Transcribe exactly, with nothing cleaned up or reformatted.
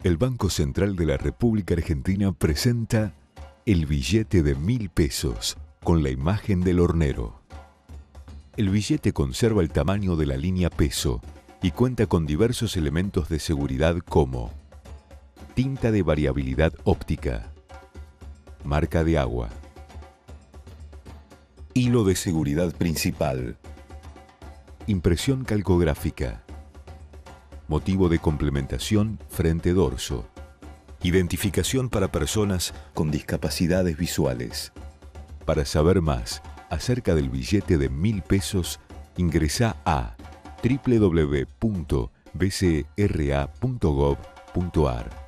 El Banco Central de la República Argentina presenta el billete de mil pesos con la imagen del hornero. El billete conserva el tamaño de la línea peso y cuenta con diversos elementos de seguridad como tinta de variabilidad óptica, marca de agua, hilo de seguridad principal, impresión calcográfica, motivo de complementación frente-dorso, identificación para personas con discapacidades visuales. Para saber más acerca del billete de mil pesos, ingresa a doble u doble u doble u punto b c r a punto gov punto a r.